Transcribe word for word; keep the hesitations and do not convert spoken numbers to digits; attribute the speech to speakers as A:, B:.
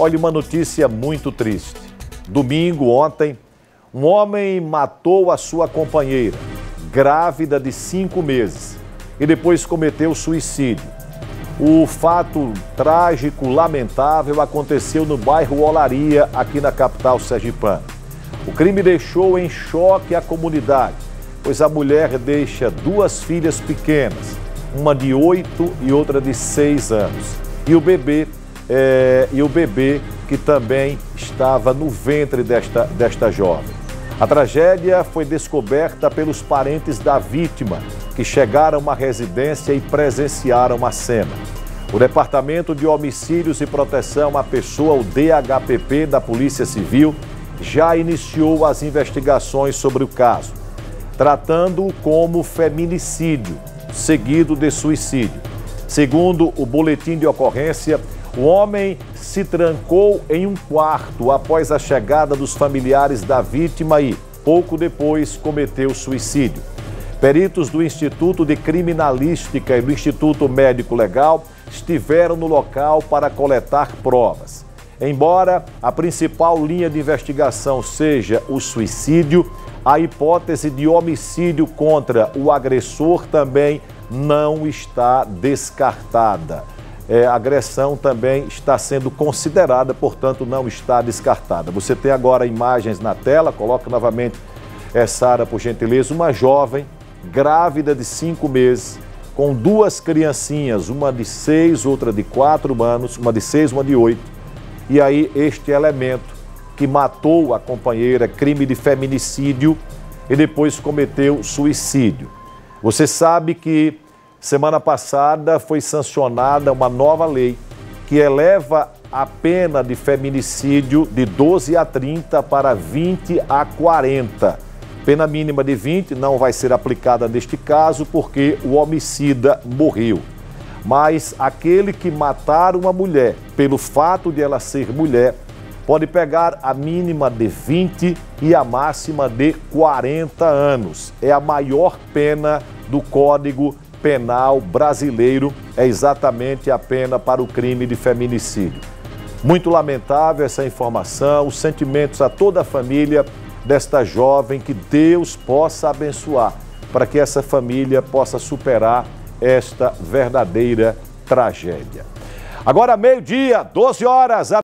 A: Olha, uma notícia muito triste. Domingo, ontem, um homem matou a sua companheira, grávida de cinco meses, e depois cometeu suicídio. O fato trágico, lamentável, aconteceu no bairro Olaria, aqui na capital sergipana. O crime deixou em choque a comunidade, pois a mulher deixa duas filhas pequenas, uma de oito e outra de seis anos. E o bebê, é, e o bebê que também estava no ventre desta, desta jovem. A tragédia foi descoberta pelos parentes da vítima, que chegaram à residência e presenciaram a cena. O Departamento de Homicídios e Proteção à Pessoa, o D H P P da Polícia Civil, já iniciou as investigações sobre o caso, tratando-o como feminicídio, seguido de suicídio. Segundo o boletim de ocorrência, o homem se trancou em um quarto após a chegada dos familiares da vítima e, pouco depois, cometeu suicídio. Peritos do Instituto de Criminalística e do Instituto Médico Legal estiveram no local para coletar provas. Embora a principal linha de investigação seja o suicídio, a hipótese de homicídio contra o agressor também não está descartada. É, a agressão também está sendo considerada, portanto, não está descartada. Você tem agora imagens na tela, coloca novamente, é, Sara, por gentileza, uma jovem grávida de cinco meses, com duas criancinhas, uma de seis, outra de quatro anos, uma de seis, uma de oito. E aí este elemento que matou a companheira, crime de feminicídio, e depois cometeu suicídio. Você sabe que semana passada foi sancionada uma nova lei que eleva a pena de feminicídio de doze a trinta para vinte a quarenta. Pena mínima de vinte não vai ser aplicada neste caso porque o homicida morreu. Mas aquele que matar uma mulher pelo fato de ela ser mulher pode pegar a mínima de vinte e a máxima de quarenta anos. É a maior pena do Código Penal brasileiro, é exatamente a pena para o crime de feminicídio. Muito lamentável essa informação, os sentimentos a toda a família desta jovem, que Deus possa abençoar, para que essa família possa superar esta verdadeira tragédia. Agora, meio-dia, doze horas.